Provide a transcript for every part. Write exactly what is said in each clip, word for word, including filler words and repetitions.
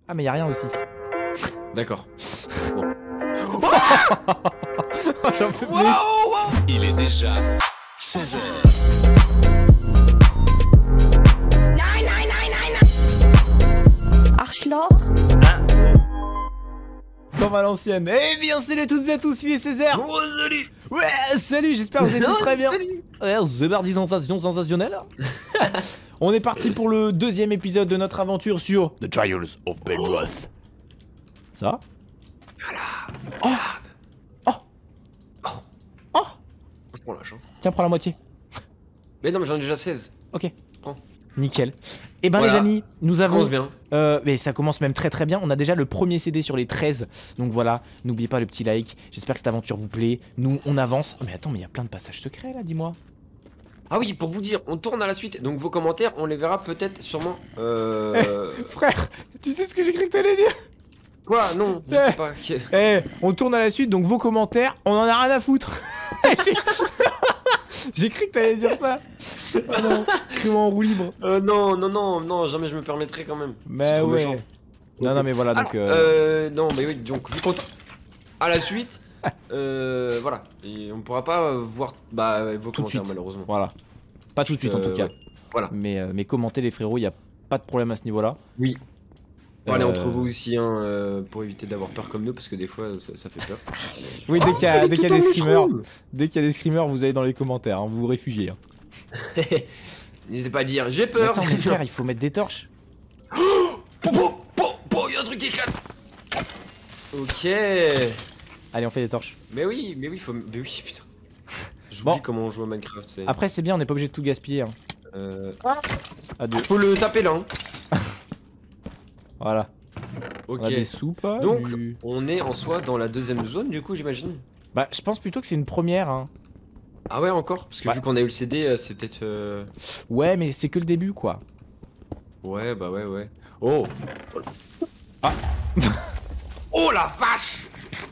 Ah mais y'a rien aussi. D'accord. Bon. J'en peux plus. Wow, wow. Il est déjà seize heures. Arschloch. Comme à l'ancienne. Eh bien salut à toutes et à tous, il est seize heures. Oh, salut. Ouais, salut, j'espère que vous allez tous très bien. Ouais, The Birdie sensation sensationnelle. On est parti pour le deuxième épisode de notre aventure sur The Trials of Bedroth. Ça Voilà. Oh. Oh. Oh. Oh. Je prends la chance. Tiens, prends la moitié. Mais non, mais j'en ai déjà seize. Ok. Prends. Nickel. Et ben Voilà. les amis, nous Ça avons... commence bien. Euh, mais ça commence même très très bien. On a déjà le premier C D sur les treize. Donc voilà, n'oubliez pas le petit like. J'espère que cette aventure vous plaît. Nous, on avance. Oh, mais attends, mais il y a plein de passages secrets là, dis-moi. Ah oui, pour vous dire, on tourne à la suite. Donc vos commentaires, on les verra peut-être sûrement. Euh... Frère, tu sais ce que j'ai cru que t'allais dire? Quoi? Non, je Eh. sais pas. Eh, on tourne à la suite, donc vos commentaires, on en a rien à foutre. J'ai- J'ai cru que t'allais dire ça. Ah non, crie-moi en roue libre. Euh, non, non, non, non, jamais je me permettrai quand même. C'est Mais trop ouais. méchant. Non, Ok. non, mais voilà, donc. Alors, euh, euh, non, mais oui, donc vu qu'on à la suite, euh, voilà, et on pourra pas euh, voir bah, vos Tout de commentaires suite. malheureusement. Voilà. Pas tout de suite en Euh, tout cas. ouais. Voilà. Mais, euh, mais commentez les frérots, y a pas de problème à ce niveau-là. Oui. Parlez Euh, entre vous aussi, hein, euh, pour éviter d'avoir peur comme nous, parce que des fois ça, ça fait peur. Oui, dès qu'il y a, Oh, dès qu'il y a tout des en screamers, mushroom. dès qu'il y a des screamers, vous allez dans les commentaires, hein, vous vous réfugiez. Hein. N'hésitez pas à dire j'ai Mais peur. attends, mais frère, il faut mettre des torches. Po, po, po, po, y a un truc qui éclate. Ok. Allez, on fait des torches. Mais oui, mais oui, faut. Mais oui, putain. J'oublie Bon. comment on joue à Minecraft. c'est- Après, c'est bien, on n'est pas obligé de tout gaspiller. Hein. Euh... À deux. Faut le taper là. Hein. Voilà. Ok. On a des soupes. hein, Donc, du- on est en soi dans la deuxième zone, du coup, j'imagine. Bah, je pense plutôt que c'est une première. Hein. Ah ouais, encore? Parce que Ouais. vu qu'on a eu le C D, euh, c'est peut-être. euh, Ouais, mais c'est que le début, quoi. Ouais, bah ouais, ouais. Oh! Ah. Oh la vache!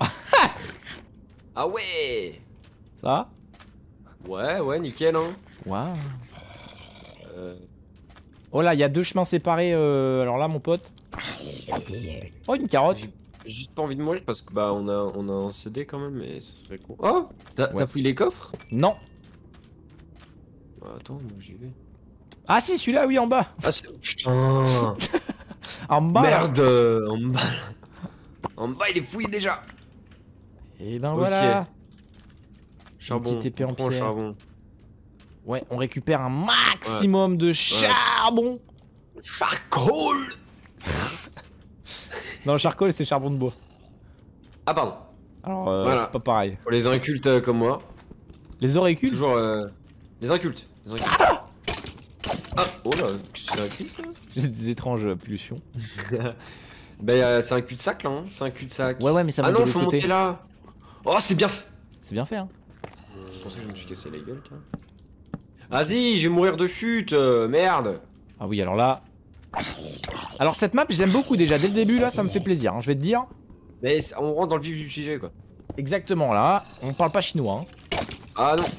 Ah ouais! Ça va? Ouais, ouais, nickel, hein. Waouh. Euh... Oh là, il y a deux chemins séparés. euh, Alors là, mon pote. Oh, une carotte. J'ai j'ai juste pas envie de mourir parce que bah on a, on a un C D quand même, mais ça serait con. Oh! T'as Ouais. t'as fouillé les coffres? Non. Bah, attends, moi j'y vais. Ah si, celui-là, oui, en bas. Ah, c'est- putain! En bas. là. Merde! euh, En bas, là. En bas, il est fouillé déjà! Et ben Ok. voilà. Charbon, petite épée on en prend le pierre. charbon. Ouais, on récupère un maximum de charbon. Charcoal! Non, le charcoal, c'est charbon de bois. Ah, pardon. Alors, euh, Voilà. c'est pas pareil. Pour les incultes euh, comme moi, Les auricules. toujours euh, les incultes. Les incultes. Ah, oh là, c'est un cul ça? J'ai des étranges pulsions. Bah euh, c'est un cul-de-sac là, hein. C'est un cul-de-sac. Ouais, ouais, mais ça va Ah de non, l'autre faut côté. monter là. Oh, c'est bien fait. C'est bien fait, hein. C'est pour ça que je me suis cassé la gueule, toi. Vas-y, je vais mourir de chute, euh, merde. Ah oui, alors là. Alors cette map, j'aime beaucoup déjà. Dès le début, là, ça me fait plaisir. hein, Je vais te dire. Mais c'est- on rentre dans le vif du sujet quoi. Exactement, là. On parle pas chinois. Hein. Ah non.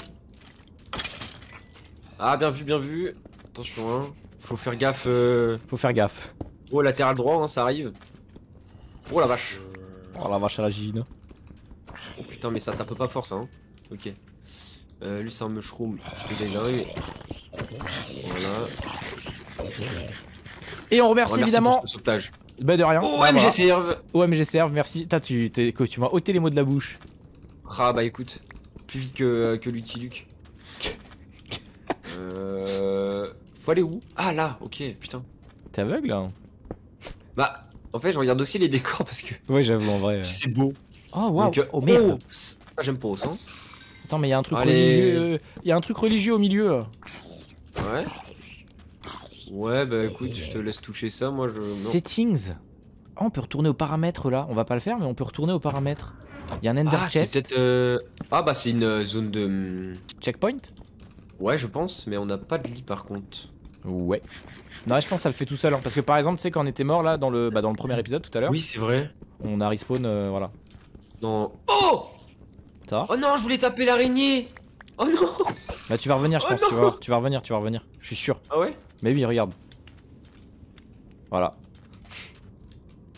Ah, bien vu, bien vu. Attention, hein. Faut faire gaffe. Euh... Faut faire gaffe. Oh, latéral droit, hein, ça arrive. Oh la vache. Oh la vache à la gine. Oh putain, mais ça tape pas fort ça, hein. Ok. Euh, lui, c'est un mushroom. Je te déglingue. Voilà. Et on remercie Oh, merci évidemment. pour ce sauvetage. Bah de rien. Oh, Bah, M G voilà. serve. O M G serve, merci. T'as, tu, t'es- que tu m'as ôté les mots de la bouche. Ah bah écoute, plus vite que, que Lucky Luke. euh... Faut aller où? Ah là, ok, putain. T'es aveugle là? Bah, en fait, je regarde aussi les décors parce que Ouais, j'avoue en vrai. euh. c'est beau. Oh waouh. Donc, euh, Oh merde. ça, j'aime pas ça. Attends, mais il y a un truc Allez. religieux. euh, Il y a un truc religieux au milieu. euh. Ouais. Ouais, bah écoute, je te laisse toucher ça, moi je. non. Settings. Oh, on peut retourner aux paramètres là. On va pas le faire, mais on peut retourner aux paramètres. Il y a un Ender Ah, c'est Chest. peut-être. euh, Ah, bah c'est une euh, zone de. hum, Checkpoint. Ouais, je pense, mais on n'a pas de lit par contre. Ouais. Non, je pense que ça le fait tout seul. hein, parce que par exemple, tu sais, quand on était mort là dans le, bah, dans le premier épisode tout à l'heure, Oui, c'est vrai. on a respawn. euh, voilà. Non. Oh! Ça va. Oh non, je voulais taper l'araignée! Oh non! Bah, tu vas revenir, je Oh pense. non. tu, vas, tu vas revenir, tu vas revenir. Je suis sûr. Ah ouais? Mais oui, regarde. Voilà.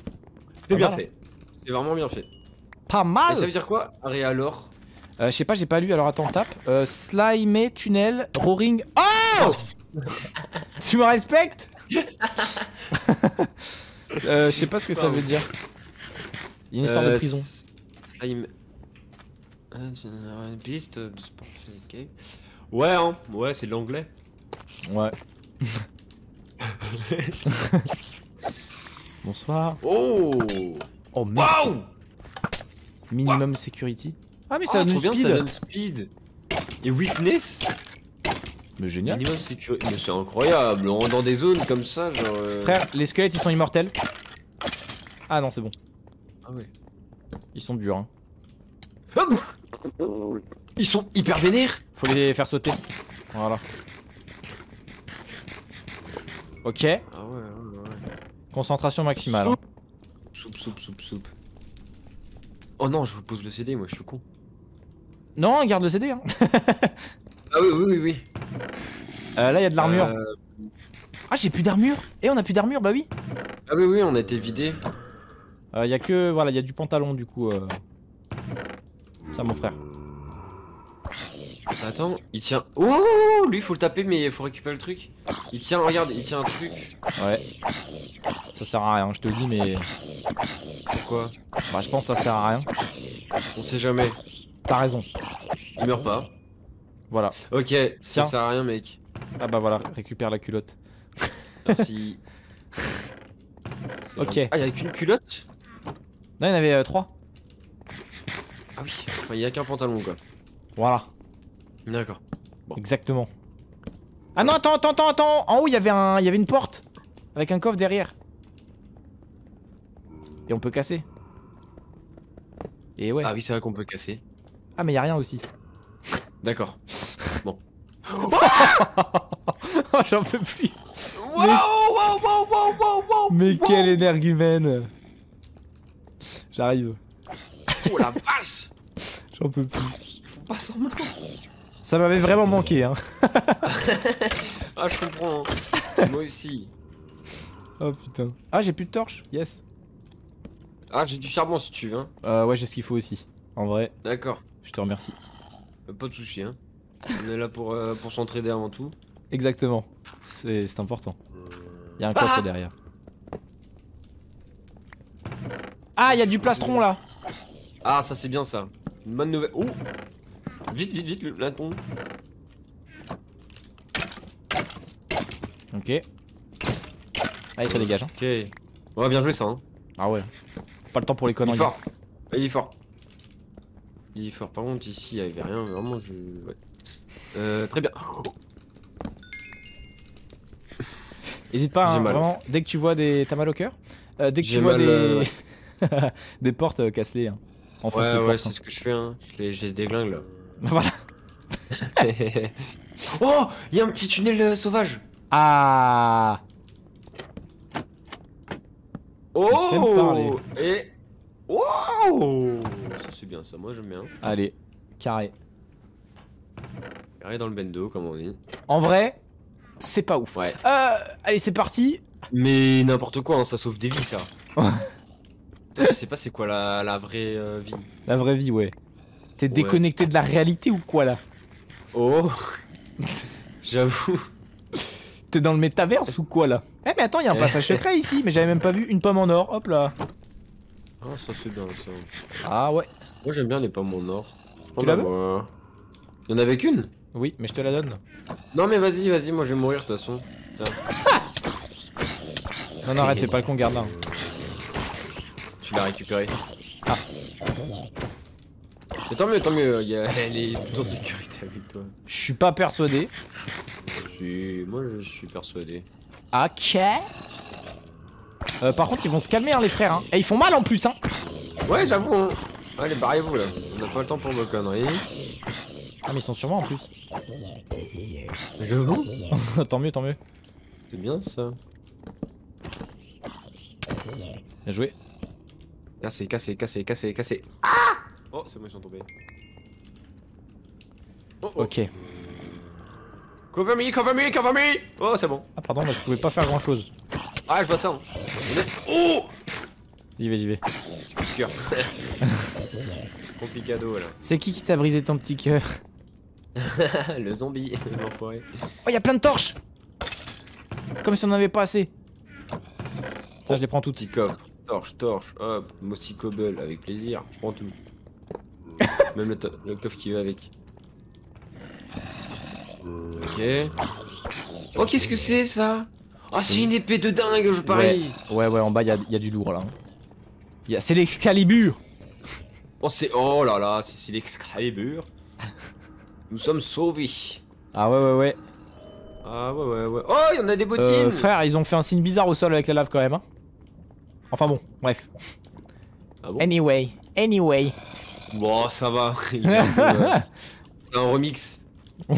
C'est bien mal, fait. C'est vraiment bien fait. Pas mal. Et ça veut dire quoi? Arrêt alors? Euh, je sais pas, j'ai pas lu, alors attends, tape. Euh, slime, tunnel, roaring. Oh tu me respectes? euh, Je sais pas ce que ça veut dire. Il y a une histoire euh, de prison. Slime. Une piste de sport. Ok. Ouais, hein. Ouais, c'est de l'anglais. Ouais. Bonsoir. Oh. Oh merde. Wow. Minimum Wow. security. Ah mais ça Ah, donne trop bien, speed. ça donne speed. Et weakness. Mais génial. Minimum sécurité. Mais c'est incroyable. On rentre dans des zones comme ça, genre. Euh... Frère, les squelettes ils sont immortels. Ah non, c'est bon. Ah ouais. Ils sont durs hein. Hop. Ils sont hyper vénères. Faut les faire sauter. Voilà. Ok. Ah ouais, ouais, ouais. Concentration maximale. hein. Soupe, soupe, soupe, soupe. Oh non, je vous pose le C D, moi je suis con. Non, garde le C D hein. Ah oui, oui, oui, oui. Euh, là, il y a de l'armure. Euh... Ah, j'ai plus d'armure. Et on a plus d'armure, bah oui. Ah oui, oui, on a été vidé. Il euh, y a que, voilà, il y a du pantalon du coup. Euh... Ça, mon frère. Attends, il tient. Oh, lui, faut le taper, mais il faut récupérer le truc. Il tient, regarde, il tient un truc. Ouais. Ça sert à rien, je te le dis, mais. Pourquoi? Bah, je pense que ça sert à rien. On sait jamais. T'as raison. Il meurt pas. Voilà. Ok, ça Tiens. sert à rien, mec. Ah bah voilà, récupère la culotte. Merci. Ok. Ah, y'a qu'une culotte? Là, il y en avait euh, trois. Ah oui, enfin, y a qu'un pantalon, quoi. Voilà. D'accord. Bon. Exactement. Ah non, attends, attends, attends, attends. En haut, il y avait un, il y avait une porte avec un coffre derrière. Et on peut casser. Et ouais. Ah oui, c'est vrai qu'on peut casser. Ah mais y a rien aussi. D'accord. Bon. Oh, j'en peux plus. Wow, wow, wow, wow, wow, wow. Mais quel énergumène. J'arrive. Oh la vache. J'en peux plus. Faut pas semblant. Ça m'avait vraiment manqué hein. Ah, je comprends. Hein. Moi aussi. Oh putain. Ah j'ai plus de torche. Yes. Ah, j'ai du charbon si tu veux. Hein. Euh, ouais j'ai ce qu'il faut aussi. En vrai. D'accord. Je te remercie. Euh, pas de soucis. Hein. On est là pour, euh, pour s'entraider avant tout. Exactement. C'est important. Il y a un coffre Ah derrière. Ah il y a du plastron là. Ah, ça c'est bien ça. Une bonne nouvelle. Oh. Vite, vite, vite, le- la tombe. Ok. Allez ça dégage hein. Ok. On va bien jouer ça. Hein. Ah ouais. Pas le temps pour les Il est conneries. fort. Il est fort. Il est fort. Par contre, ici, il y avait rien. Vraiment, je. Ouais. Euh, très bien. Hésite pas, hein, J'ai mal. vraiment, dès que tu vois des. T'as mal au cœur euh, Dès que tu J'ai vois mal, des. euh, des portes, euh, casse-les. Hein. Enfonce Ouais, les ouais, portes, c'est hein. ce que je fais. Hein. Je l'ai- J'ai des glingues là. Voilà. Oh, il y a un petit tunnel euh, sauvage. Ah Oh. sais me parler. Et. Wow. Ça c'est bien ça. Moi j'aime bien. Allez, carré. Carré dans le bendo, comme on dit. En vrai, c'est pas ouf. Ouais. Euh, allez, c'est parti. Mais n'importe quoi, hein, ça sauve des vies ça. Toi, je sais pas c'est quoi la, la vraie euh, vie. La vraie vie, ouais. T'es Ouais. déconnecté de la réalité ou quoi là? Oh. J'avoue. T'es dans le métaverse ou quoi là? Eh mais attends, il y a un passage secret ici, mais j'avais même pas vu une pomme en or. Hop là. Ah, ça c'est bien ça. Ah ouais. Moi j'aime bien les pommes en or. Tu la veux? Il y en avait qu'une? Oui, mais je te la donne. Non mais vas-y, vas-y, moi je vais mourir de toute façon. Putain. Non, non, arrête, fais pas le con, garde là. Tu l'as récupéré. Ah. Mais tant mieux, tant mieux, il y a... elle est plutôt en sécurité avec toi. Je suis pas persuadé. Si, moi je suis persuadé. Ok. Euh, par contre, ils vont se calmer, hein, les frères. Hein. Et ils font mal en plus, hein. Ouais, j'avoue. Hein. Allez, barrez-vous là. On n'a pas le temps pour vos conneries. Ah, mais ils sont sur moi en plus. J'avoue. Tant mieux, tant mieux. C'est bien ça. Bien joué. Cassé, cassé, cassé, cassé, cassé. Ah! Oh, c'est moi, ils sont tombés. Oh, oh. Ok. Cover me, cover me, cover me! Oh, c'est bon. Ah, pardon, moi je pouvais pas faire grand chose. Ah, je vois ça. Hein. Oh! J'y vais, j'y vais. Cœur. Complicado là. C'est qui qui t'a brisé ton petit cœur? Le zombie, l'enfoiré. Oh, y'a plein de torches! Comme si on en avait pas assez. Tiens, je les prends toutes. Petit coffre, torche, torche, hop, Mossy Cobble, avec plaisir, je prends tout. Même le, le coffre qui va avec. Ok. Oh, qu'est-ce que c'est ça? Oh, c'est une épée de dingue, je parie. Ouais, ouais, ouais, en bas, y'a y a du lourd là. Y a... C'est l'Excalibur! Oh, c'est. Oh là là, c'est l'Excalibur. Nous sommes sauvés. Ah, ouais, ouais, ouais. Ah, ouais, ouais, ouais. Oh, il y en a des bottines! Euh, frère, ils ont fait un signe bizarre au sol avec la lave quand même. Hein. Enfin bon, bref. Ah bon? Anyway, anyway. Bon, ça va. Il est un peu, euh, c'est un remix. Oh,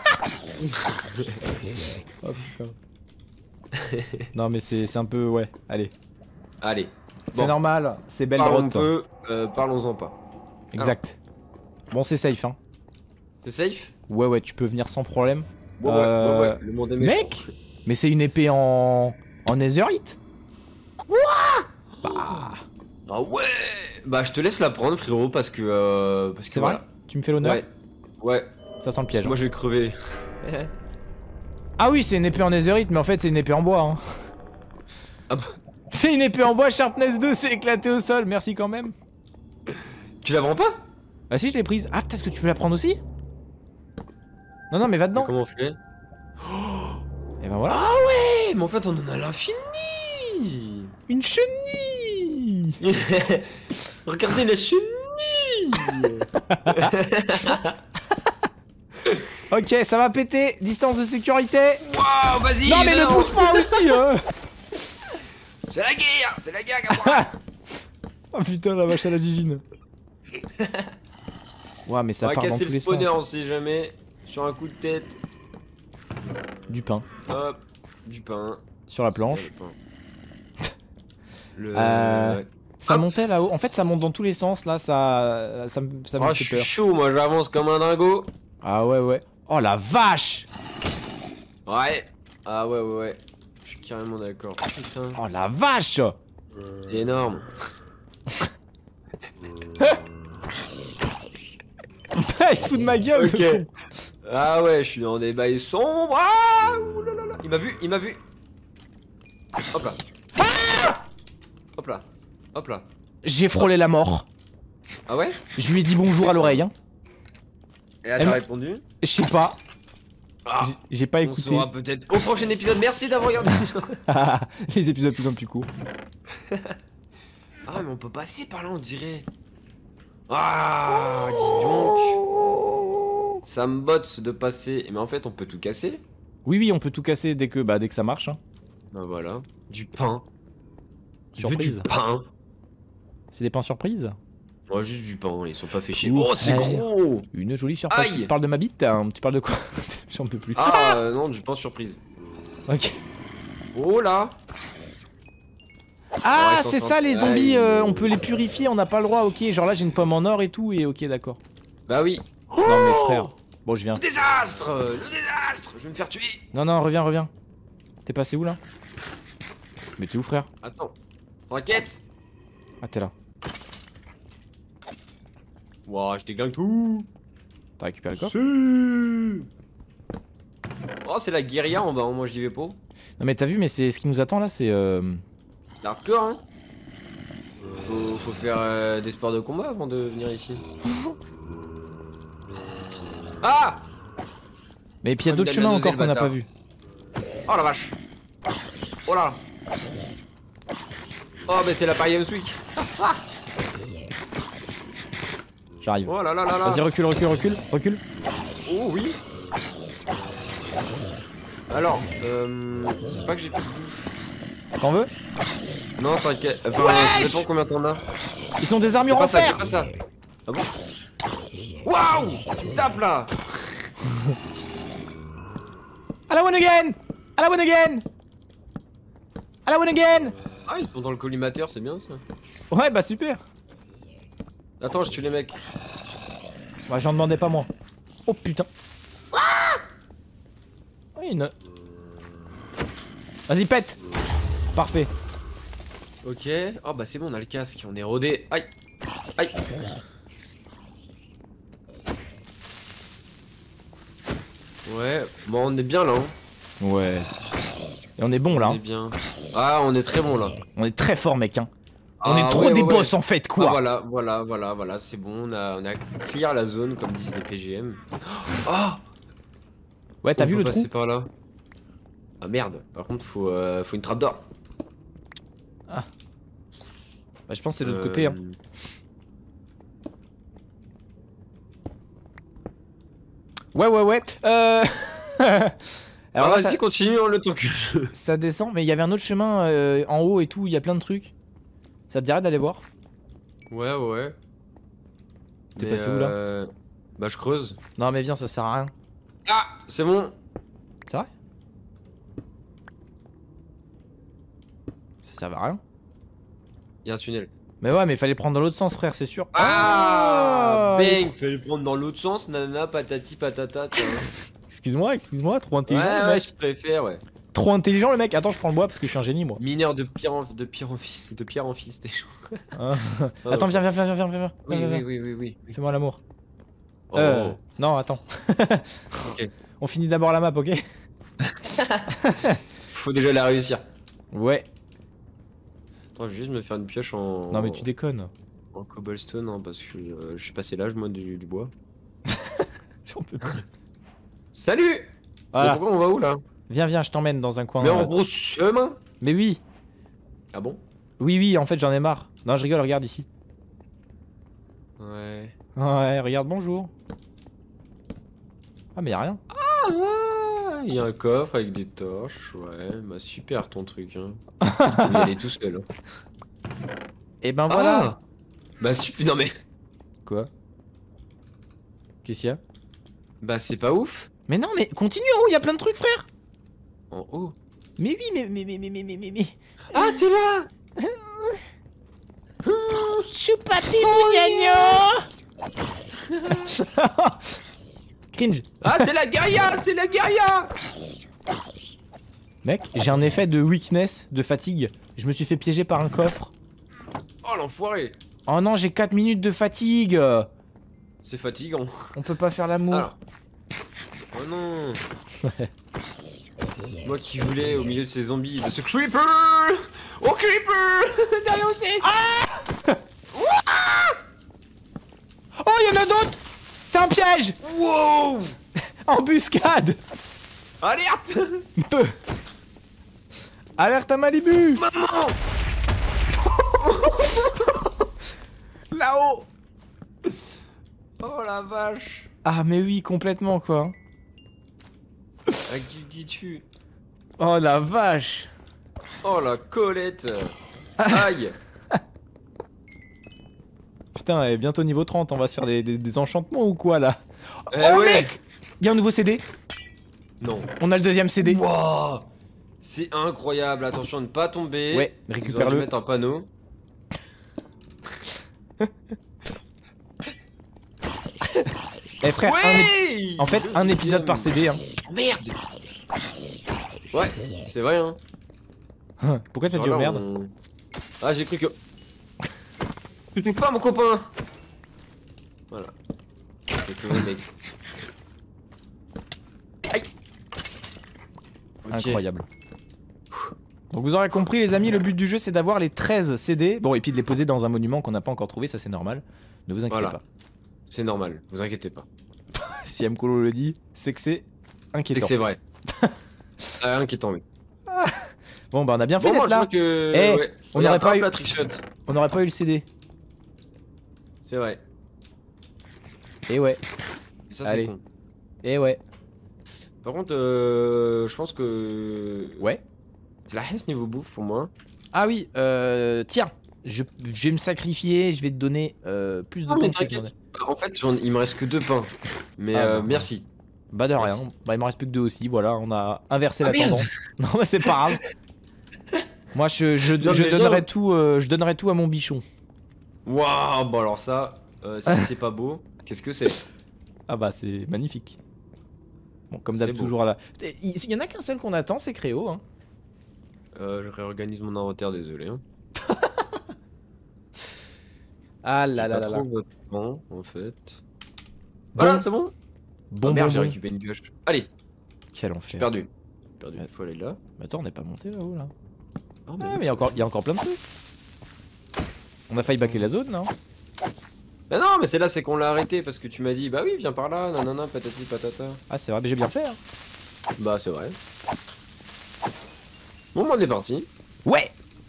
putain. Non, mais c'est un peu. Ouais, allez. Allez. C'est Bon. normal, c'est belle Parlons droite. peu, euh, parlons-en pas. Exact. Bon, c'est safe, hein. C'est safe? Ouais, ouais, tu peux venir sans problème. Bon, Euh, ouais, ouais, ouais, le monde est méchant. Mec, mais c'est une épée en. en netherite. Quoi? Bah. Ah ouais. Bah, je te laisse la prendre, frérot, parce que. Euh, parce que C'est vrai? voilà. Tu me fais l'honneur? Ouais. Ouais. Ça sent le piège. Moi, je vais crever. Ah oui, c'est une épée en netherite, mais en fait, c'est une épée en bois. Hein. Ah bah. C'est une épée en bois, Sharpness deux, c'est éclaté au sol, merci quand même. Tu la prends pas? Ah si, je l'ai prise. Ah, peut-être que tu peux la prendre aussi? Non, non, mais va dedans. Comment on fait? Et ben voilà. Ah ouais. Mais en fait, on en a l'infini. Une chenille. Regardez la chenille. Ok, ça va péter. Distance de sécurité. Waouh, vas-y. Non, mais ne bouge pas aussi, hein. C'est la guerre. C'est la guerre, Gabriel. Oh putain, la vache à la gigine. Ouais, mais ça On va part dans casser tous le les spawner, sens. on sait jamais. Sur un coup de tête. Du pain. Hop. Du pain. Sur la planche. Le. Euh, ouais. Ça Hop. montait là-haut. En fait, ça monte dans tous les sens. Là, ça, ça, me- ça me Oh, fait je suis peur. chaud, moi j'avance comme un dingo. Ah ouais, ouais. Oh la vache. Ouais. Ah ouais, ouais, ouais. Je suis carrément d'accord. Putain. Oh la vache. C'est énorme. Il se fout de ma gueule. Ok. le con. Ah ouais, je suis dans des bails sombres. Ah oulalala. Il m'a vu, il m'a vu. Hop là. Hop là. Hop là. J'ai frôlé la mort. Ah ouais? Je lui ai dit bonjour à l'oreille. Hein. Et là Elle t'as m'a- répondu? Je sais pas. Ah. J'ai- J'ai pas On écouté. saura peut-être au prochain épisode. Merci d'avoir regardé. Les épisodes de plus en plus courts. Ah mais on peut passer par là on dirait. Ah dis donc. Ça me botte de passer. Mais en fait on peut tout casser. Oui, oui, on peut tout casser dès que, bah, dès que ça marche. Hein. Bah voilà. Du pain. Surprise. Du pain. C'est des pains surprises. Ouais juste du pain, ils sont pas fait chier. Ouh, Oh c'est hey. gros. Une jolie surprise. Aïe. Tu parles de ma bite hein. Tu parles de quoi? J'en peux plus. Ah euh, non du pain surprise. Ok. Oh là. Ah, Ouais, c'est cent ça les cinquante. zombies, Aïe. euh, on peut les purifier, on n'a pas le droit, ok. Genre là j'ai une pomme en or et tout, et ok, d'accord. Bah oui. Non mais frère, bon je viens. Le désastre. Le désastre. Je vais me faire tuer. Non, non, reviens, reviens. T'es passé où là? Mais t'es où frère? Attends. T'inquiète. Ah, t'es là. Ouah je déglingue tout. T'as récupéré le coffre? Si. Oh c'est la guérilla en bas, moi j'y vais pas. Non mais t'as vu, mais c'est ce qui nous attend là, c'est euh... C'est hardcore hein. Faut, faut faire euh, des sports de combat avant de venir ici. Ah. Mais puis y a Oh, d'autres il a chemins bien encore osé, qu'on le n'a pas bâtard. vu. Oh la vache. Oh là. Oh mais c'est la Pariums Week. J'arrive. Oh là là là là. Vas-y, recule, recule, recule, recule. Oh oui. Alors, euh, c'est pas que j'ai plus de bouffe. T'en veux? Non t'inquiète. Enfin ça dépend combien t'en as. Ils ont des C'est armures pas en ça, c'est fer. pas ça. Ah bon? Waouh. Tape là. À la one again. À la one again. À la one again. Ah ils sont dans le collimateur, c'est bien ça. Ouais, bah super. Attends, je tue les mecs. Bah j'en demandais pas moi. Oh putain. Oui, une... Vas-y, pète. Parfait. Ok. Oh bah c'est bon, on a le casque, on est rodé. Aïe. Aïe. Ouais, bon on est bien là. Hein. Ouais. Et on est bon là. On hein. est bien. Ah, on est très bon là. On est très fort mec. Hein. On Ah, est trop ouais, des ouais, boss ouais. en fait quoi. Ah, voilà, voilà, voilà, voilà, c'est bon, on a, on a clear la zone comme disent les P G M. Ah. Ouais, t'as vu le passer trou par là. Ah merde, par contre faut, euh, faut une trappe d'or. Ah. Bah, je pense que c'est de l'autre euh... côté. Hein. Ouais, ouais, ouais. Euh... Alors ah, vas-y, ça... continue le truc. Ça descend, mais il y avait un autre chemin euh, en haut et tout, il y a plein de trucs. Ça te dirait d'aller voir? Ouais, ouais. T'es passé euh... où là? Bah, je creuse. Non, mais viens, ça sert à rien. Ah, c'est bon. C'est vrai? Ça sert à rien. Il y a un tunnel. Mais ouais, mais fallait prendre dans l'autre sens, frère, c'est sûr. Ah, ah bang, fallait prendre dans l'autre sens, nanana, patati patata. Excuse-moi, excuse-moi, trop intelligent. Ouais, le ouais, mec. je préfère, ouais. Trop intelligent le mec. Attends, je prends le bois parce que je suis un génie moi. Mineur de pire en, de pire en fils, de pierre en fils, t'es chaud. Ah. Attends, viens, viens, viens, viens, viens, viens. Oui, viens, oui, viens. oui, oui, oui, oui. Fais-moi l'amour. Oh. Euh, non, attends. Ok. On finit d'abord la map, ok? Faut déjà la réussir. Ouais. Attends, je vais juste me faire une pioche en. Non mais tu déconnes. En cobblestone, hein, parce que euh, je suis passé l'âge moi du, du bois. J'en peux plus. Salut. Voilà. Mais pourquoi on va où là? Viens, viens, je t'emmène dans un coin. Mais euh... en gros chemin. Mais oui. Ah bon? Oui, oui, en fait j'en ai marre. Non, je rigole, regarde ici. Ouais. Ouais, regarde, bonjour. Ah, mais y'a rien. Ah, il y a un coffre avec des torches, ouais. Bah super ton truc, hein. Il est tout seul. Hein. Et ben voilà. Ah bah super, non mais. Quoi? Qu'est-ce qu'il y a? Bah c'est pas ouf. Mais non, mais continue en haut, il y a plein de trucs, frère. En haut? Mais oui, mais mais mais mais mais mais mais mais. Ah t'es là. Choupapi mon gnagno. Cringe. Ah c'est la guérilla, c'est la guérilla. Mec, j'ai un effet de weakness, de fatigue. Je me suis fait piéger par un coffre. Oh l'enfoiré. Oh non, j'ai quatre minutes de fatigue. C'est fatigant. On peut pas faire l'amour. Alors. Oh non. Moi qui voulais au milieu de ces zombies, de ce creeper. Oh creeper. Derrière aussi. Ah. Oh y'en a d'autres. C'est un piège. Wow. Embuscade. Alerte. Peu. Alerte à Malibu. Maman. Là-haut. Oh la vache. Ah mais oui, complètement quoi. À qui dis-tu? Oh la vache. Oh la Colette. Aïe. Putain, elle est bientôt niveau trente, on va se faire des, des, des enchantements ou quoi là? Eh oh ouais. Mec. Il y a un nouveau C D. Non. On a le deuxième C D. Wow. C'est incroyable, attention à ne pas tomber. Ouais, récupère-le. Mettre un panneau. Eh frère, ouais un en fait un épisode par C D hein. Merde. Ouais, c'est vrai hein. Pourquoi t'as dit oh merde on... Ah j'ai cru que... Tu trouves pas mon copain. Voilà. J'ai sauvé le mec. Aïe. Okay. Incroyable. Donc vous aurez compris les amis, le but du jeu c'est d'avoir les treize C D. Bon et puis de les poser dans un monument qu'on n'a pas encore trouvé, ça c'est normal. Ne vous inquiétez voilà. pas. C'est normal, vous inquiétez pas. Si Mkolo le dit, c'est que c'est inquiétant. C'est que c'est vrai. ah, inquiétant oui. Ah. Bon bah on a bien fait bon, d'être là. Que... Hey, ouais. on n'aurait pas eu... On n'aurait pas eu le C D. C'est vrai. Et ouais. Et ça c'est con. Et ouais. Par contre, euh, je pense que... Ouais. C'est la haine niveau bouffe pour moi. Ah oui, euh, tiens. Je, je vais me sacrifier, je vais te donner euh, plus de non, pain. Mais t'inquiète. En fait, il me reste que deux pains. Mais ah, euh, bah, merci. Bah de merci. rien. Bah il me reste plus que deux aussi. Voilà, on a inversé ah, la merde. tendance. Non mais c'est pas grave. Moi je, je, non, je donnerai tout, euh, je donnerai tout à mon bichon. Waouh, bon alors ça, euh, si c'est pas beau, qu'est-ce que c'est? Ah bah c'est magnifique. Bon comme d'hab toujours à la. Il y en a qu'un seul qu'on attend, c'est Créo. Hein. Euh, je réorganise mon inventaire, désolé. Hein. Ah là là Pas là là. trop votre temps, en fait. Voilà, Bon. c'est bon. Bon, Oh, merde, bon, j'ai bon. récupéré une pioche. Allez, Quel j'ai enfer. perdu. Perdu. Ouais. Faut aller là. Mais attends, on n'est pas monté là-haut là. Ah, Ah, mais il y, a encore- y a encore plein de trucs. On a failli bâcler la zone, non? Bah non, mais c'est là, c'est qu'on l'a arrêté parce que tu m'as dit, bah oui, viens par là, nanana, patati patata. Ah, c'est vrai, mais j'ai bien fait. Hein. Bah, c'est vrai. Bon, bah, on est parti. Ouais.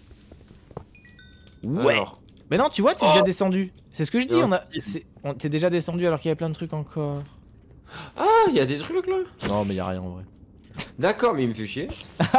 Ouais. Alors, Mais non, tu vois, t'es déjà descendu. C'est ce que je dis, Non. on a. c'est- on- T'es déjà descendu alors qu'il y a plein de trucs encore. ah, il y a des trucs là. Non, mais y a rien en vrai. D'accord, mais il me fait chier.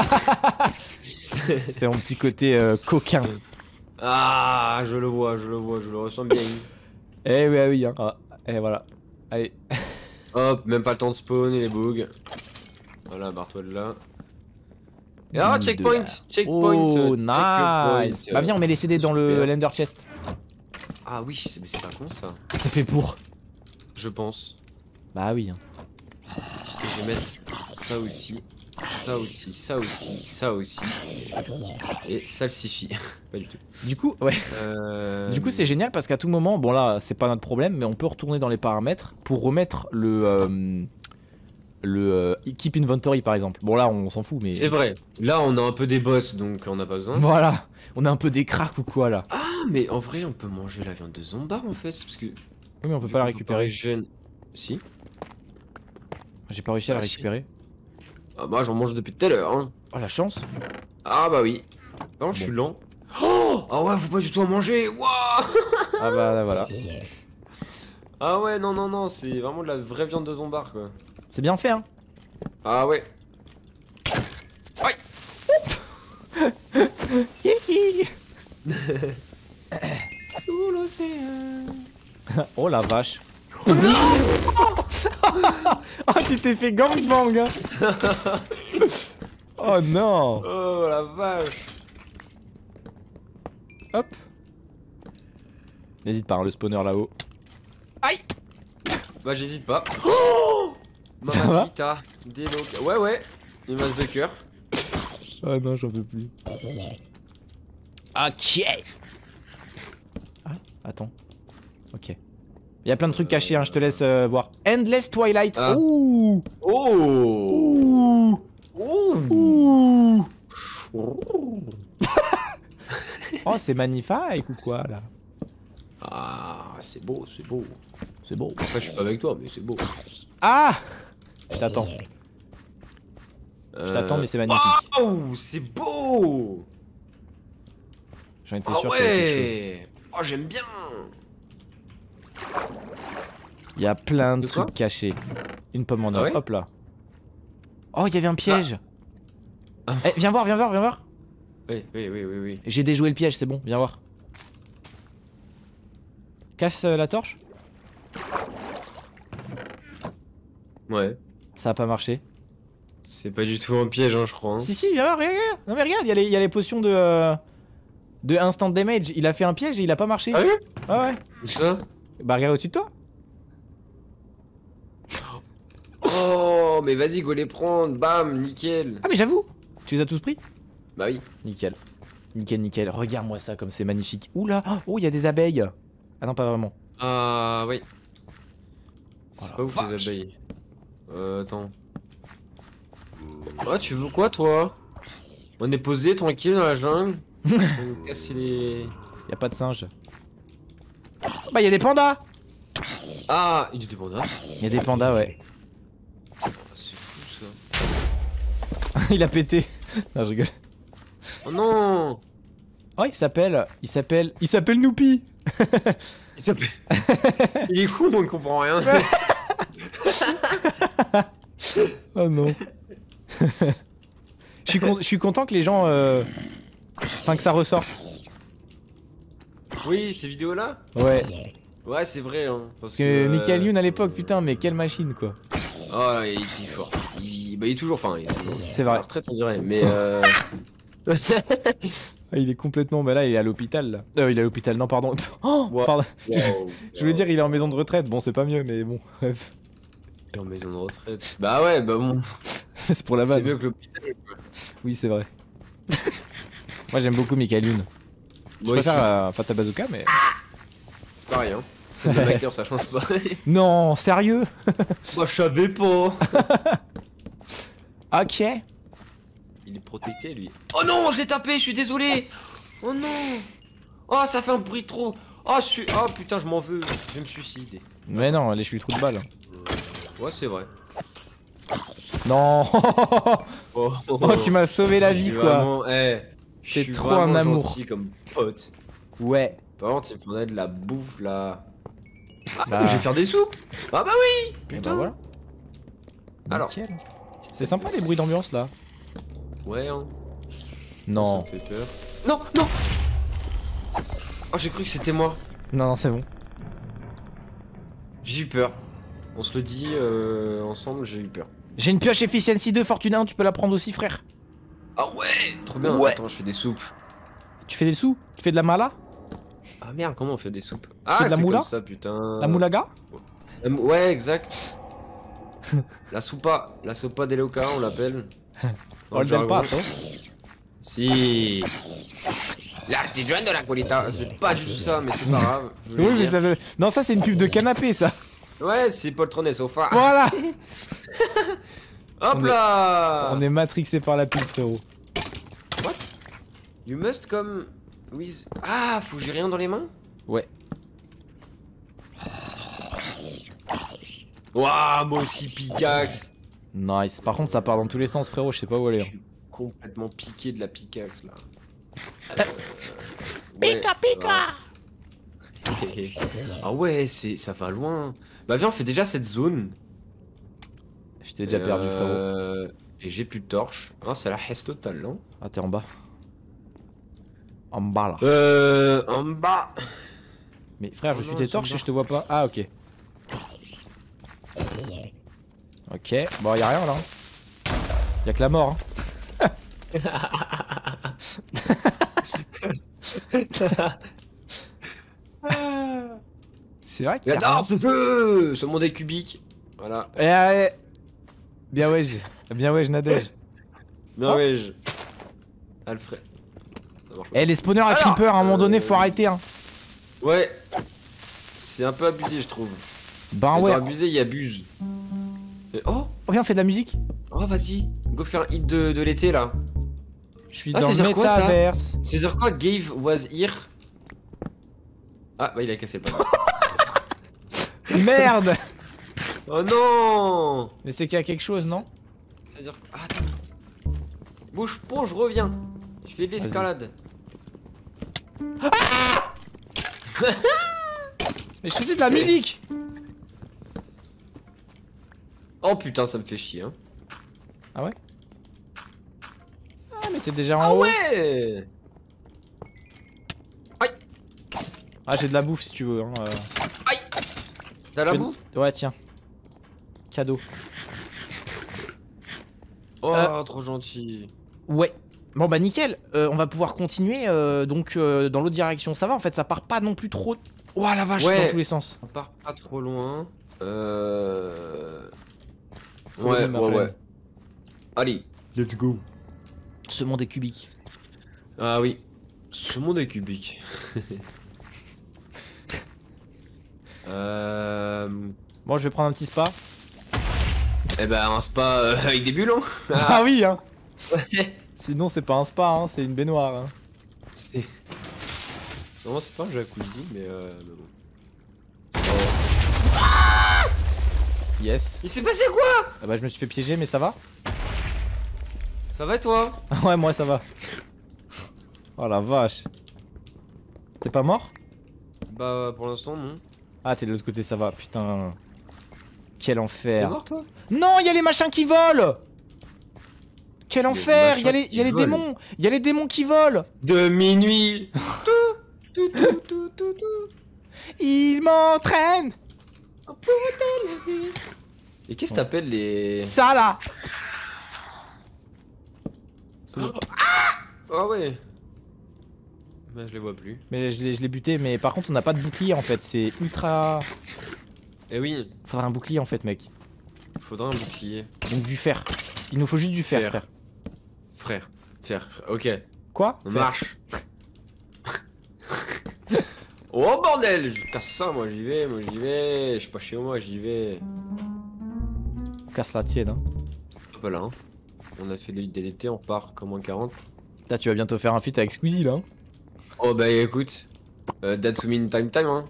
C'est mon petit côté euh, coquin. Ah, je le vois, je le vois, je le ressens bien. Eh oui, ah oui, hein. Ah, et voilà. Allez. Hop, même pas le temps de spawn et les bugs. Voilà, barre-toi de là. Et ah, De checkpoint, là. checkpoint. Oh, checkpoint. nice. Bah viens, on met les C D dans le Super. Lender Chest. Ah oui, c'est- mais c'est pas con ça, C'est fait pour. je pense. Bah oui. Hein. Et je vais mettre ça aussi, ça aussi, ça aussi, ça aussi. Et salsifie. Pas du tout. Du coup, ouais. Euh... Du coup, c'est génial parce qu'à tout moment, bon là, c'est pas notre problème, mais on peut retourner dans les paramètres pour remettre le euh, le euh, keep inventory par exemple. Bon là, on s'en fout, mais C'est vrai. Là, on a un peu des boss, donc on n'a pas besoin. voilà, on a un peu des cracks ou quoi là. Ah, mais en vrai, on peut manger la viande de Zombar en fait, parce que. Oui, mais on peut vu pas la qu'on récupérer. jeune- Si. J'ai pas réussi à la Ah, si. récupérer. Ah bah, j'en mange depuis tout à l'heure. Hein. Oh la chance. Ah bah oui. Non, je suis lent. Oh, ah ouais, faut pas du tout en manger. Wouah. Ah bah là, voilà. Ah ouais, non, non, non, c'est vraiment de la vraie viande de Zombar quoi. C'est bien fait hein. Ah ouais. Hihi. Sous l'océan. Oh la vache. Oh tu t'es fait gangbang hein. Oh non. Oh la vache. Hop. N'hésite pas, hein, le spawner là-haut. Aïe. Bah j'hésite pas. Oh Ça va Mamacita, déloc. Ouais ouais. Une masse de cœur. Oh non, j'en peux plus. Ok. Ah, attends. Ok. Il y a plein de trucs cachés, hein, je te laisse euh, voir. Endless Twilight. Ah. Ouh. Oh. Ouh. Oh. Ouh. Oh, c'est magnifique ou quoi là? Ah, c'est beau, c'est beau. C'est beau. Après, je suis pas avec toi, mais c'est beau. Ah. Je t'attends. Je t'attends, mais c'est magnifique. Waouh, c'est beau. J'en étais Ah sûr qu'il y avait quelque chose. ouais. Oh, j'aime bien. Il y a plein de De quoi trucs cachés. Une pomme en or. Ah ouais Hop là. Oh, il y avait un piège. Ah. Eh, viens voir, viens voir, viens voir. Oui, oui, oui, oui, oui. J'ai déjoué le piège, c'est bon, viens voir. Casse euh, la torche. Ouais. Ça a pas marché. C'est pas du tout un piège, hein, je crois. Hein. Si, si, viens voir, regarde, regarde. Non, mais regarde, il y, a les- il y a les potions de. euh, de instant damage. Il a fait un piège et il a pas marché. Ah oui. Ah ouais. Où ça? Bah, regarde au-dessus de toi. Oh, mais vas-y, go les prendre. Bam, nickel. Ah, mais j'avoue. Tu les as tous pris? Bah oui. Nickel. Nickel, nickel. Regarde-moi ça comme c'est magnifique. Oula. Oh, il y a des abeilles. Ah non, pas vraiment. Ah oui. Oh C'est la pas ouf les vache. abeilles. Euh, attends. Ah, tu veux quoi, toi? On est posé tranquille dans la jungle. On nous casse les. Y a pas de singe. Bah, y a des pandas. Ah, il y a des pandas. Y a des pandas, ouais. Ah, c'est fou ça. Il a pété. Non, je rigole. Oh non. Oh, il s'appelle. Il s'appelle. Il s'appelle Noupi. Il s'appelle. Il est fou, moi, il comprend rien. Oh non. Je suis con- je suis content que les gens. euh, Enfin, que ça ressorte. Oui, ces vidéos-là. Ouais. Ouais, c'est vrai, hein. Parce Parce que. que euh, Michael Youn à l'époque, putain, mais quelle machine quoi. Oh là, il était fort. Il, bah, il est toujours. Enfin, il est C'est à vrai. la retraite, on dirait. Mais. Euh... Ah, il est complètement. Bah là, il est à l'hôpital là. Euh, il est à l'hôpital, non, pardon. Oh, Wow. pardon. wow, Je voulais dire, il est en maison de retraite. Bon, c'est pas mieux, mais bon, bref. Il est en maison de retraite. Bah ouais, bah bon. C'est pour la C'est vanne. mieux que l'hôpital. quoi. Oui, c'est vrai. Moi, j'aime beaucoup Michael Youn. Je Moi aussi. préfère euh, Fata Bazooka, mais. pareil, hein. C'est le même acteur, ça change pas. Non, sérieux? Moi, je savais pas. Ok. Il est protecté, lui. Oh non, je l'ai tapé, je suis désolé. Oh non. Oh, ça fait un bruit trop. Oh, je suis... Oh putain, je m'en veux. Je vais me suicider. Mais non, allez, je suis le trou de balle. Ouais, c'est vrai. Non. Oh, oh, Oh, tu m'as sauvé la vie, quoi. Vraiment... Eh, je T'es suis trop vraiment un amour. gentil comme pote. Ouais. Par contre, il faudrait de la bouffe, là. Ah, Bah. je vais faire des soupes. Ah bah oui. Et Putain. bah voilà. Alors. Nickel. C'est sympa les bruits d'ambiance là. Ouais, hein. Non. Ça me fait peur. Non, non. Oh, j'ai cru que c'était moi. Non, non, c'est bon. J'ai eu peur. On se le dit euh, ensemble, j'ai eu peur. J'ai une pioche Efficiency deux Fortuna un, tu peux la prendre aussi, frère. Ah ouais. Trop bien. Ouais. Attends, je fais des soupes. Tu fais des sous? Tu fais de la mala? Ah merde, comment on fait des soupes? fais Ah, de la c'est moula comme ça, putain. La moulaga? La mou- Ouais, exact. La soupa. La sopa de Loca, on l'appelle. On le donne pas, ça. Si. L'artisan de la qualité. C'est pas du tout ça, mais c'est pas grave. je voulais Oui, mais dire. ça veut... Non, ça c'est une pub de canapé, ça. Ouais, c'est poltron et sofa. Voilà. Hop On est- là. On est matrixé par la pub, frérot. What? You must come with... Ah, faut que j'ai rien dans les mains? Ouais. Waouh, moi aussi pickaxe. Nice. Par contre, ça part dans tous les sens, frérot, je sais pas où aller. Je hein. suis complètement piqué de la pickaxe, là. Pika, pika. Ouais. Ah ouais, c'est ça va loin. Bah viens, on fait déjà cette zone. Je t'ai déjà perdu, frérot. Euh, Et j'ai plus de torche. Oh, c'est la hesse totale, non? Ah, t'es en bas. En bas, là. Euh... En bas. Mais frère, je Oh suis non, tes ils sont torches et bas. je te vois pas. Ah, ok. Ok. Bon, y'a rien, là. Y'a que la mort, hein. C'est vrai qu'il y a rien. J'adore ce jeu. Ce monde est cubique. Voilà. Eh, eh, bien ouais, je... bien ouais, je nadège. Non Oh. mais je... Alfred. Ça marche pas. Eh, les spawners à Alors, creeper, à un moment donné, euh, faut arrêter, hein. Ouais. C'est un peu abusé, je trouve. Ben Et ouais. dans abusé, il abuse. Et- Oh, Oh, viens, on fait de la musique. oh vas-y. Go faire un hit de, de l'été là. Je suis Ah, dans ça le veut dire quoi, ça métaverse. C'est dire quoi? Gave was here. Ah bah il a cassé le panneau. Merde. Oh non. Mais c'est qu'il y a quelque chose, non? Ça veut dire quoi? Ah, attends. Bouge pas, je reviens. Je fais de l'escalade. Mais je faisais de la musique. Oh putain, ça me fait chier. Hein. Ah ouais? Ah, mais t'es déjà en Ah haut. ouais. Ah, j'ai de la bouffe si tu veux. Hein. euh. T'as la Tu veux- boue? Ouais, tiens. Cadeau. Oh, Euh. trop gentil. Ouais. Bon bah nickel, Euh, on va pouvoir continuer euh, donc euh, dans l'autre direction. Ça va en fait, ça part pas non plus trop. Oh la vache, Ouais. dans tous les sens. On part pas trop loin. Euh... Faut Ouais, lever ma ouais, flemme. ouais. Allez, let's go. Ce monde est cubique. Ah oui, ce monde est cubique. euh... Bon, je vais prendre un petit spa. Eh ben, un spa euh, avec des bulles, hein. Ah oui, hein. Sinon, c'est pas un spa, hein, c'est une baignoire. Hein. C'est... Non, c'est pas un jacuzzi, mais euh... mais bon. Yes. Il s'est passé quoi? Ah bah, je me suis fait piéger, mais ça va. Ça va toi? Ouais, moi ça va. Oh la vache. T'es pas mort? Bah, pour l'instant, non. Ah, t'es de l'autre côté, ça va. Putain. Quel T'es enfer. mort toi? Non, il y a les machins qui volent. Quel enfer. Il y a les, machins y a les qui volent. démons. Il y a les démons qui volent. De minuit. tout, tout, tout, tout, tout, tout. Ils m'entraînent. Et qu'est-ce que t'appelles les... Ça là. C'est bon. Ah ouais. Bah je les vois plus. Mais je l'ai je l'ai buté, mais par contre on n'a pas de bouclier en fait, c'est ultra... Eh oui, Faudrait un bouclier en fait mec. faudra un bouclier. Donc du fer. Il nous faut juste du fer, Fer. frère. Frère, frère, frère. Ok, Quoi? on Fer. marche. Oh Oh bordel, je casse ça, moi j'y vais, moi j'y vais. Je suis pas chez moi, j'y vais. Casse la tienne, hein. Voilà, hein. On a fait les délétés, on repart comme en quarante. Là, tu vas bientôt faire un feat avec Squeezie, là. Hein. Oh bah écoute, euh, Datsumi time time, hein.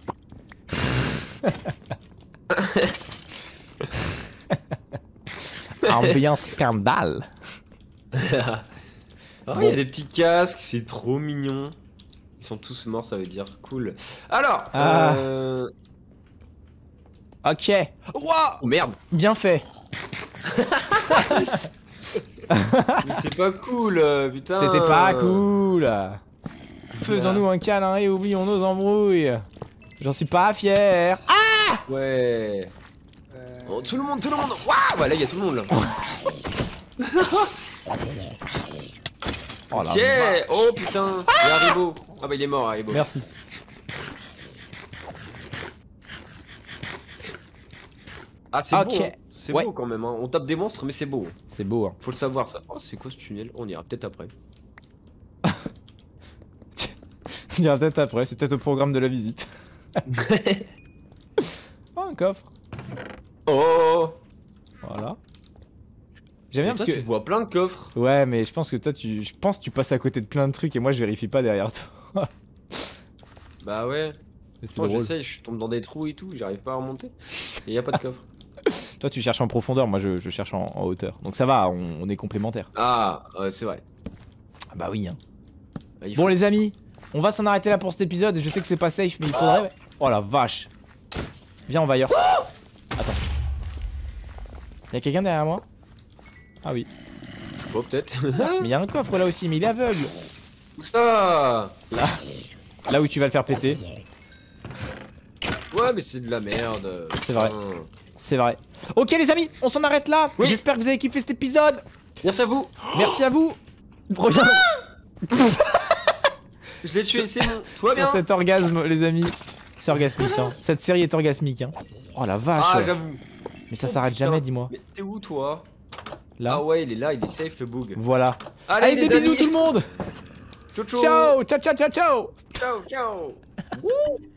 Ambiance scandale. Ah, il bon. y a des petits casques, c'est trop mignon. Ils sont tous morts, ça veut dire cool. Alors, ah. euh... ok. Wow oh merde. Bien fait. Mais c'est pas cool, euh, putain. C'était pas cool. Faisons-nous un câlin et oublions nos embrouilles. J'en suis pas fier. Ah ouais. Euh... Oh, tout le monde, tout le monde. Waouh, bah là il y a tout le monde là. Oh, ok. Oh putain. Ah, il y a Haribo. Ah bah il est mort Haribo. Merci. Ah c'est okay. beau, hein. C'est ouais. beau quand même, hein. On tape des monstres mais c'est beau. C'est beau, hein. Faut le savoir ça. Oh c'est quoi ce tunnel? On ira peut-être après. On ira peut-être après, c'est peut-être au programme de la visite. Oh un coffre. Oh. Voilà. J'aime bien parce parce que tu vois plein de coffres. Ouais mais je pense que toi tu... Je pense que tu passes à côté de plein de trucs et moi je vérifie pas derrière toi. Bah ouais. Moi j'essaye, je tombe dans des trous et tout, j'arrive pas à remonter. Et y a pas de coffre. Toi tu cherches en profondeur, moi je, je cherche en, en hauteur. Donc ça va, on, on est complémentaires. Ah, ouais, c'est vrai. Ah bah oui hein. Bah, bon faut... les amis, on va s'en arrêter là pour cet épisode. Je sais que c'est pas safe mais il faudrait... Oh la vache. Viens on va ailleurs. Attends. Y'a quelqu'un derrière moi? Ah oui. Oh peut-être. Mais y'a un coffre là aussi, mais il est aveugle. Où ça? Là. Là où tu vas le faire péter. Ouais mais c'est de la merde. C'est vrai. C'est vrai. Ok les amis, on s'en arrête là. Oui. J'espère que vous avez kiffé cet épisode. Merci à vous. Merci à vous. Reviens. Je l'ai tué, c'est bon. Toi bien. Sur cet orgasme les amis. C'est orgasmique hein. Cette série est orgasmique hein. Oh la vache. Ah j'avoue. Mais ça s'arrête jamais, dis-moi. Mais t'es où toi? Là. Ah ouais il est là, il est safe le bug. Voilà. Allez, Allez des amis. bisous tout le monde. Ciao ciao. Ciao ciao ciao ciao ciao. Ciao ciao.